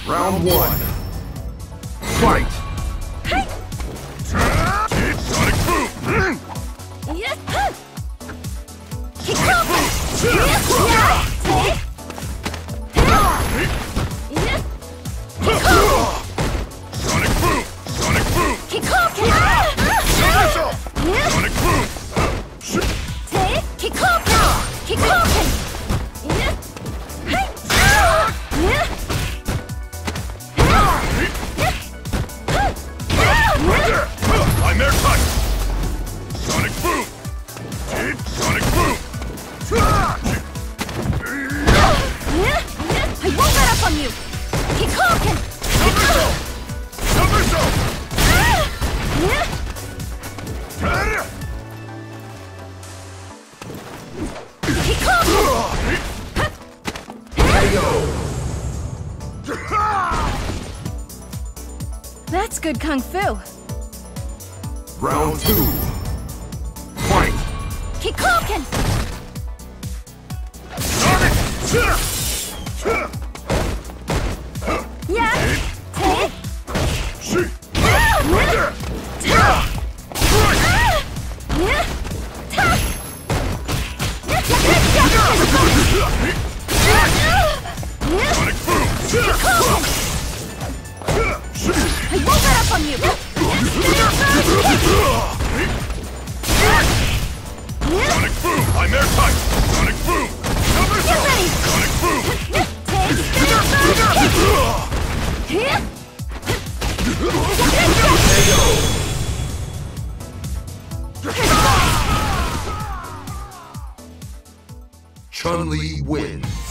Round one. Fight! Sonic Boom! Sonic Boom! Sonic Boom! Sonic Boom! I'm air touch! Sonic Boom! Sonic Boom! I won't let up on you! Kikoken! Somersault! Somersault! That's good kung fu! Round two. Fight! Kikoken! Sonic! Yeah! Take! Sonic Boom! I won't let up on you! Sonic Boom! I'm air touch! Sonic Boom! Somersault! ready! Sonic Boom! Chun-Li wins.